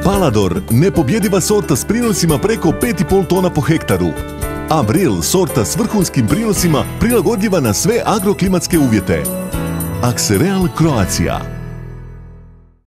Palador, nepobjediva sorta s prinosima preko 5,5 tona po hektaru. Avril, sorta s vrhunskim prinosima prilagodljiva na sve agroklimatske uvjete. Axereal Croatia.